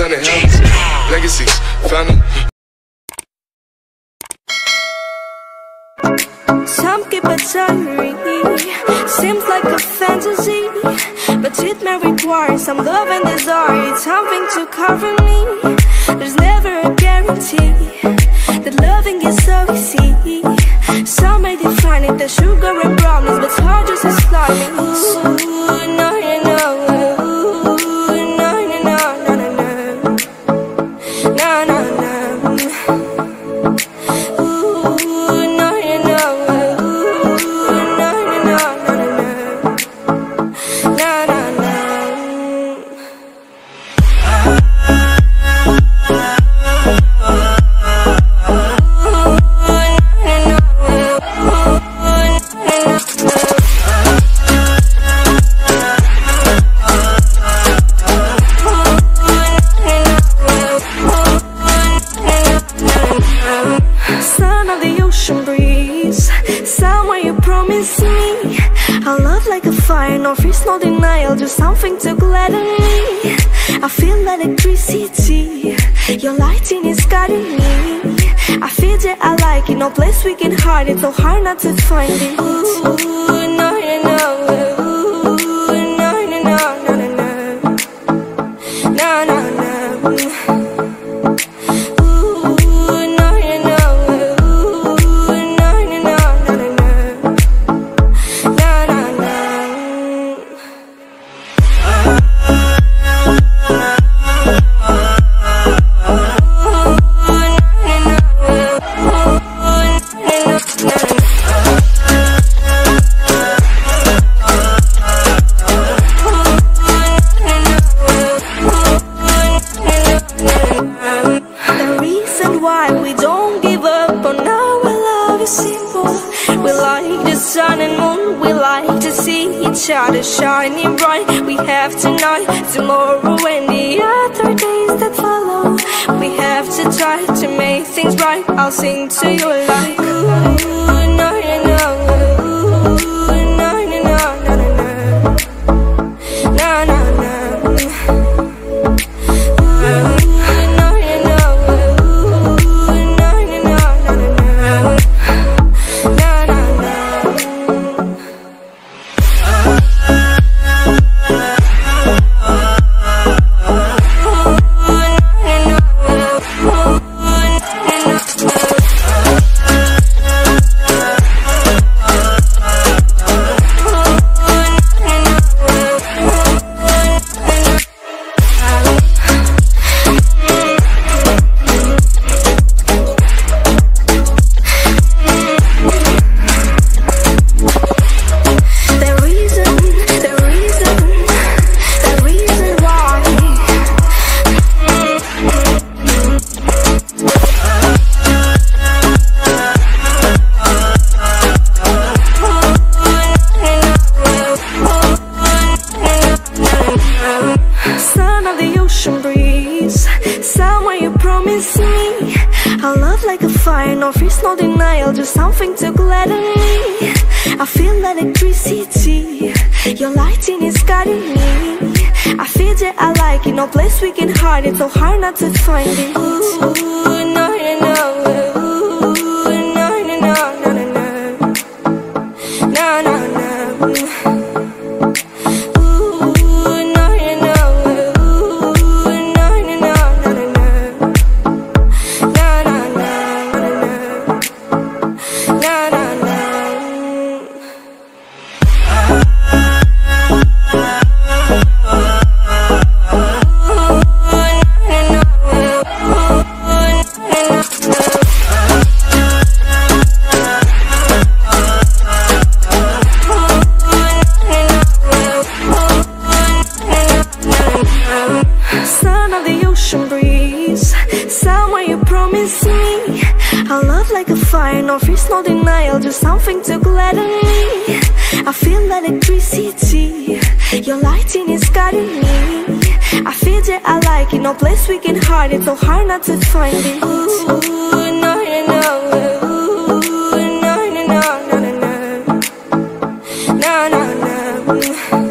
600 helmets, legacies, found them. Some keep a diary, seems like a fantasy, but it may require some love and desire, something to cover me. There's never a guarantee that loving is so easy. Some may define it as sugar and brownies, but hard just as slimy. Ooh, no, you know. Ooh, no, no, no, no, no, no. No, no, no. Son of the ocean breeze, somewhere you promise me a love like a fire, no fears, no denial, just something to gladden me. I feel electricity, your lighting is guiding me. I feel that I like it, no place we can hide it, so hard not to find it. Ooh, no, you know. Ooh, no, no, no, no, no, no. No, no, no. Sun and moon, we like to see each other shining bright. We have tonight, tomorrow and the other days that follow. We have to try to make things right. I'll sing to you like ooh, no, you know. Ooh, no, no, no, no, no, no. No, no, no. Son of the ocean breeze, somewhere you promise me a love like a fire, no fears, no denial, just something to gladden me. I feel electricity, your lighting is guiding me. I feel that I like it, no place we can hide it, so hard not to find it. Ooh, no, you know. Ooh, no, no, no, no, no, no. No, no, no. Son of the ocean breeze, somewhere you promise me a love like a fire, no fears, no denial, just something to gladden me. I feel electricity, your lighting is guiding me. I feel that I like it, no place we can hide it, so hard not to find it. Ooh, no, you know. Ooh, no, no, no, no, no, no. No, no, no.